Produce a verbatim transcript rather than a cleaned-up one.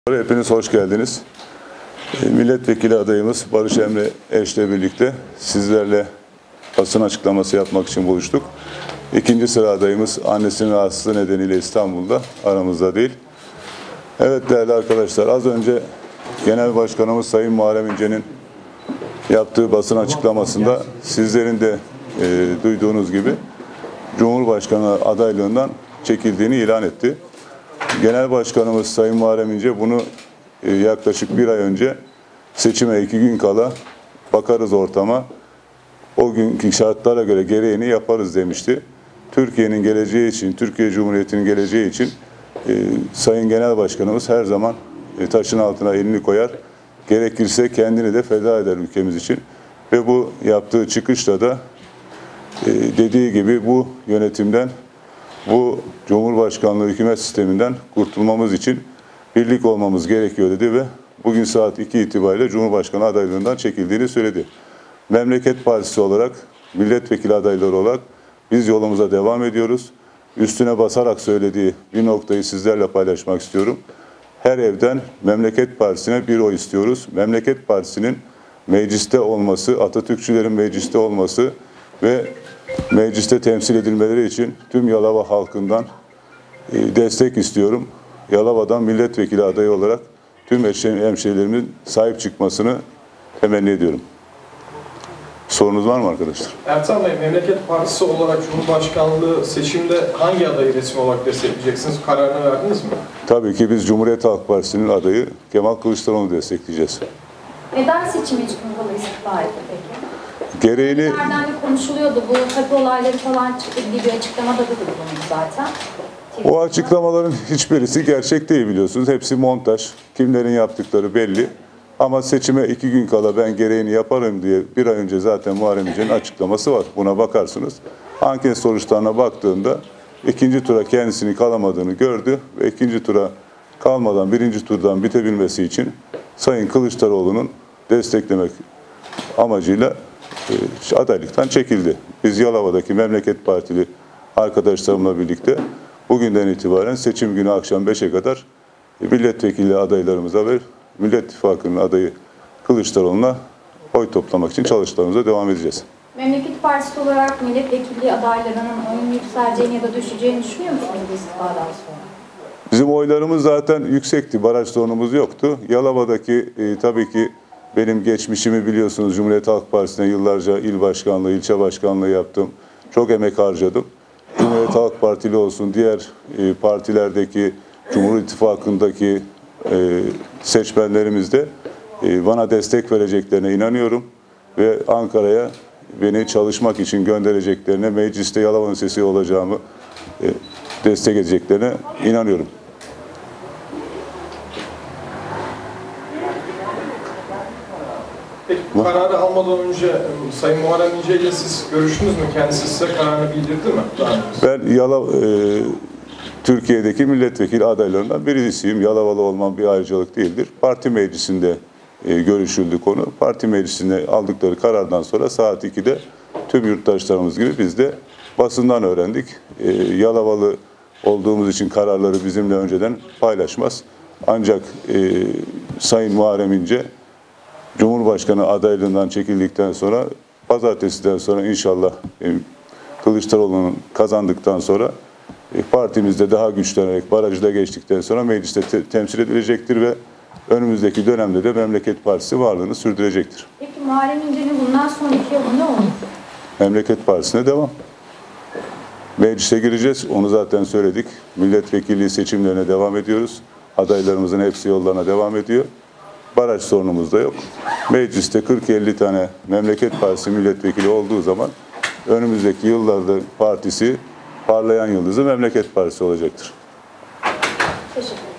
Hepiniz hoş geldiniz. Milletvekili adayımız Barış Emre Eş'le birlikte sizlerle basın açıklaması yapmak için buluştuk. İkinci sıra adayımız annesinin rahatsızlığı nedeniyle İstanbul'da, aramızda değil. Evet değerli arkadaşlar, az önce Genel Başkanımız Sayın Muharrem İnce'nin yaptığı basın açıklamasında sizlerin de e, duyduğunuz gibi Cumhurbaşkanı adaylığından çekildiğini ilan etti. Genel Başkanımız Sayın Muharrem İnce bunu e, yaklaşık bir ay önce seçime iki gün kala bakarız ortama, o günkü şartlara göre gereğini yaparız demişti. Türkiye'nin geleceği için, Türkiye Cumhuriyeti'nin geleceği için e, Sayın Genel Başkanımız her zaman e, taşın altına elini koyar, gerekirse kendini de feda eder ülkemiz için. Ve bu yaptığı çıkışla da e, dediği gibi bu yönetimden, bu Cumhurbaşkanlığı hükümet sisteminden kurtulmamız için birlik olmamız gerekiyor dedi ve bugün saat iki itibariyle Cumhurbaşkanı adaylığından çekildiğini söyledi. Memleket Partisi olarak, milletvekili adayları olarak biz yolumuza devam ediyoruz. Üstüne basarak söylediği bir noktayı sizlerle paylaşmak istiyorum. Her evden Memleket Partisi'ne bir oy istiyoruz. Memleket Partisi'nin mecliste olması, Atatürkçülerin mecliste olması ve mecliste temsil edilmeleri için tüm Yalova halkından destek istiyorum. Yalova'dan milletvekili adayı olarak tüm hemşehrilerimin sahip çıkmasını temenni ediyorum. Sorunuz var mı arkadaşlar? Ertan Bey, Memleket Partisi olarak Cumhurbaşkanlığı seçimde hangi adayı resmi olarak destekleyeceksiniz? Kararını verdiniz mi? Tabii ki biz Cumhuriyet Halk Partisi'nin adayı Kemal Kılıçdaroğlu'nu destekleyeceğiz. Neden seçime çıkmalı istifa etti peki? Gereğini... Nereden de konuşuluyordu, bu takı olayları falan çıktı diye bir açıklamada da bulundu zaten. O açıklamaların hiçbirisi gerçek değil biliyorsunuz. Hepsi montaj. Kimlerin yaptıkları belli. Ama seçime iki gün kala ben gereğini yaparım diye bir ay önce zaten Muharrem İnce'nin açıklaması var. Buna bakarsınız. Anket sonuçlarına baktığında ikinci tura kendisini kalamadığını gördü ve ikinci tura kalmadan birinci turdan bitebilmesi için Sayın Kılıçdaroğlu'nun desteklemek amacıyla e, adaylıktan çekildi. Biz Yalova'daki Memleket Partili arkadaşlarımla birlikte bugünden itibaren seçim günü akşam beşe kadar milletvekili adaylarımıza ve Millet İttifakı'nın adayı Kılıçdaroğlu'na oy toplamak için çalışmalarımıza devam edeceğiz. Memleket Partisi olarak milletvekili adaylarının oyun yükseleceğini ya da düşeceğini düşünüyor musunuz bu istifadan sonra? Bizim oylarımız zaten yüksekti. Baraj sorunumuz yoktu. Yalova'daki e, tabii ki benim geçmişimi biliyorsunuz. Cumhuriyet Halk Partisi'ne yıllarca il başkanlığı, ilçe başkanlığı yaptım. Çok emek harcadım. Cumhuriyet Halk Partili olsun, diğer e, partilerdeki, Cumhur İttifakı'ndaki e, seçmenlerimiz de e, bana destek vereceklerine inanıyorum. Ve Ankara'ya beni çalışmak için göndereceklerine, mecliste Yalova'nın sesi olacağımı e, destek edeceklerine inanıyorum. Peki bu kararı almadan önce Sayın Muharrem İnce ile siz görüştünüz mü? Kendisi size kararını bildirdi mi? Ben Yalova, e, Türkiye'deki milletvekili adaylarından birisiyim. Yalovalı olmam bir ayrıcalık değildir. Parti meclisinde e, görüşüldü konu. Parti meclisinde aldıkları karardan sonra saat ikide tüm yurttaşlarımız gibi biz de basından öğrendik. E, Yalovalı olduğumuz için kararları bizimle önceden paylaşmaz. Ancak e, Sayın Muharrem İnce Cumhurbaşkanı adaylığından çekildikten sonra, pazartesiden sonra inşallah e, Kılıçdaroğlu'nun kazandıktan sonra e, partimizde daha güçlenerek barajı da geçtikten sonra mecliste te temsil edilecektir ve önümüzdeki dönemde de Memleket Partisi varlığını sürdürecektir. Peki Muharrem İnce'nin bundan sonraki yolu ne olur? Memleket Partisi'ne devam. Meclise gireceğiz, onu zaten söyledik. Milletvekilliği seçimlerine devam ediyoruz. Adaylarımızın hepsi yollarına devam ediyor. Baraj sorunumuz da yok. Mecliste kırk elli tane Memleket Partisi milletvekili olduğu zaman önümüzdeki yıllarda partisi parlayan yıldızı Memleket Partisi olacaktır. Teşekkür ederim.